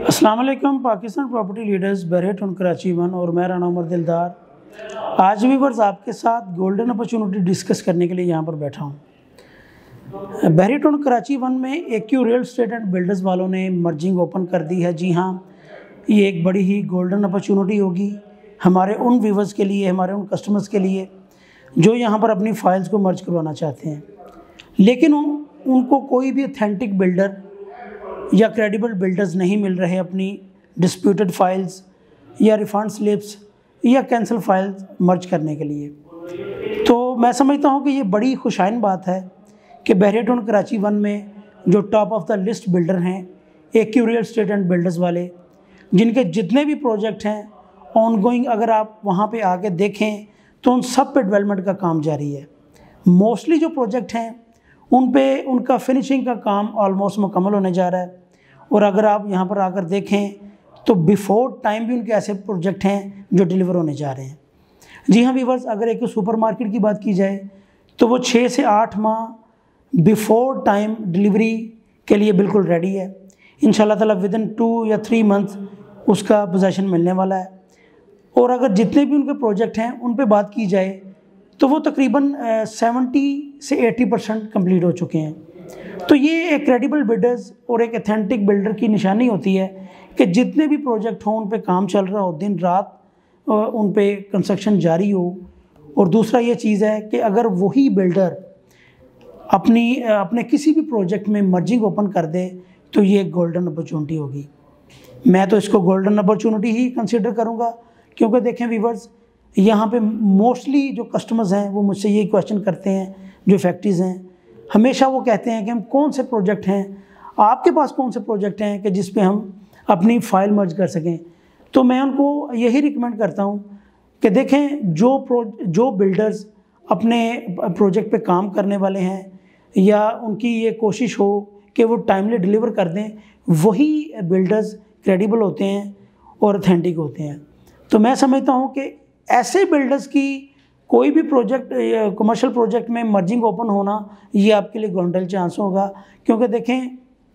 अस्सलाम वालेकुम। Pakistan property leaders Barhet उन कराची वन और मैं राना उमर दिलदार आज भी वर्ष आपके साथ गोल्डन अपॉर्चुनिटी डिस्कस करने के लिए यहाँ पर बैठा हूँ। बरहेट उन कराची वन में AQ real estate and builders वालों ने मर्जिंग ओपन कर दी है। जी हाँ, ये एक बड़ी ही गोल्डन अपॉर्चुनिटी होगी हमारे उन व्यूवर्स के लिए, हमारे उन कस्टमर्स के लिए जो यहाँ पर अपनी फाइल्स को मर्ज करवाना चाहते हैं, लेकिन उनको कोई भी ऑथेंटिक बिल्डर या क्रेडिबल बिल्डर्स नहीं मिल रहे अपनी डिस्प्यूटेड फाइल्स या रिफंड स्लिप्स या कैंसिल फाइल्स मर्ज करने के लिए। तो मैं समझता हूँ कि ये बड़ी खुशाइन बात है कि बरहेट उन कराची वन में जो top of the list builder हैं AQ real estate and builders वाले, जिनके जितने भी प्रोजेक्ट हैं ऑनगोइंग, अगर आप वहाँ पे आके देखें तो उन सब पे डेवलपमेंट का काम जारी है। मोस्टली जो प्रोजेक्ट हैं उन पे उनका फिनिशिंग का काम ऑलमोस्ट मुकम्मल होने जा रहा है। और अगर आप यहाँ पर आकर देखें तो बिफोर टाइम भी उनके ऐसे प्रोजेक्ट हैं जो डिलीवर होने जा रहे हैं। जी हाँ व्यूअर्स, अगर एक सुपर मार्केट की बात की जाए तो वो 6 से 8 माह बिफोर टाइम डिलीवरी के लिए बिल्कुल रेडी है। इंशाल्लाह ताला विदिन 2 या 3 मंथ उसका पोजेसन मिलने वाला है। और अगर जितने भी उनके प्रोजेक्ट हैं उन पे बात की जाए तो वो तकरीबन 70 से 80% कंप्लीट हो चुके हैं। तो ये एक क्रेडिबल बिल्डर्स और एक ऑथेंटिक बिल्डर की निशानी होती है कि जितने भी प्रोजेक्ट हों उन पे काम चल रहा हो, दिन रात उन पे कंस्ट्रक्शन जारी हो। और दूसरा ये चीज़ है कि अगर वही बिल्डर अपने किसी भी प्रोजेक्ट में मर्जिंग ओपन कर दे तो ये एक गोल्डन अपॉर्चुनिटी होगी। मैं तो इसको गोल्डन अपॉर्चुनिटी ही कंसिडर करूँगा, क्योंकि देखें व्यूअर्स, यहाँ पे मोस्टली जो कस्टमर्स हैं वो मुझसे यही क्वेश्चन करते हैं, जो फैक्ट्रीज़ हैं हमेशा वो कहते हैं कि हम कौन से प्रोजेक्ट हैं, आपके पास कौन से प्रोजेक्ट हैं कि जिस पे हम अपनी फ़ाइल मर्ज कर सकें। तो मैं उनको यही रिकमेंड करता हूँ कि देखें, जो बिल्डर्स अपने प्रोजेक्ट पे काम करने वाले हैं या उनकी ये कोशिश हो कि वो टाइमली डिलीवर कर दें, वही बिल्डर्स क्रेडिबल होते हैं और ऑथेंटिक होते हैं। तो मैं समझता हूँ कि ऐसे बिल्डर्स की कोई भी प्रोजेक्ट कमर्शियल प्रोजेक्ट में मर्जिंग ओपन होना ये आपके लिए गोल्डन चांस होगा। क्योंकि देखें,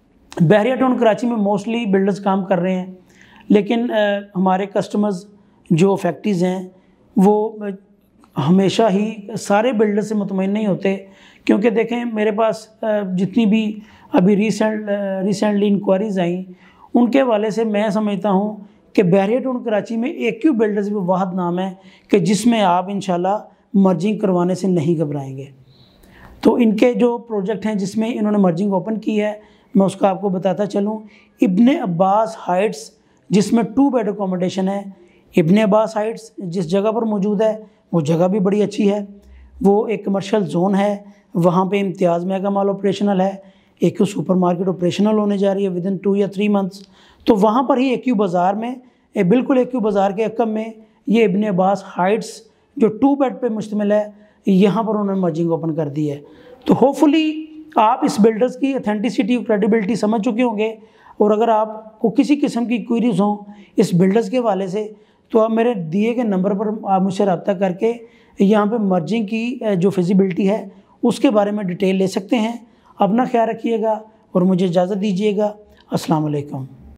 बरहेट उन कराची में मोस्टली बिल्डर्स काम कर रहे हैं, लेकिन हमारे कस्टमर्स जो फैक्ट्रीज़ हैं वो हमेशा ही सारे बिल्डर से मुतमईन नहीं होते। क्योंकि देखें, मेरे पास जितनी भी अभी रिसेंटली इंक्वायरीज़ आई उनके वाले से मैं समझता हूँ कि बरहेट उन कराची में एक्यू बिल्डर्स भी वाहद नाम है कि जिसमें आप इंशाल्लाह मर्जिंग करवाने से नहीं घबराएंगे। तो इनके जो प्रोजेक्ट हैं जिसमें इन्होंने मर्जिंग ओपन की है, मैं उसका आपको बताता चलूँ। इब्ने अब्बास हाइट्स, जिसमें 2 बेड अकोमोडेशन है। इब्ने अब्बास हाइट्स जिस जगह पर मौजूद है वो जगह भी बड़ी अच्छी है। वो एक कमर्शियल जोन है, वहाँ पे इम्तियाज़ मेगा मॉल ऑपरेशनल है, एक्यू सुपर मार्केट ऑपरेशनल होने जा रही है विदिन 2 या 3 मंथ्स। तो वहाँ पर ही एक्यू बाज़ार में, बिल्कुल एक्यू बाज़ार के अकब में ये इब्ने अब्बास हाइट्स जो 2 बेड पे मुश्तमिल है, यहाँ पर उन्होंने मर्जिंग ओपन कर दी है। तो होपफुली आप इस बिल्डर्स की ऑथेंटिसिटी और क्रेडिबिलिटी समझ चुके होंगे। और अगर आपको किसी किस्म की क्वेरीज हों इस बिल्डर्स के हवाले से तो आप मेरे दिए गए नंबर पर आप मुझसे रब्ता करके यहाँ पे मर्जिंग की जो फिजिबिलिटी है उसके बारे में डिटेल ले सकते हैं। अपना ख्याल रखिएगा और मुझे इजाज़त दीजिएगा। अस्सलाम वालेकुम।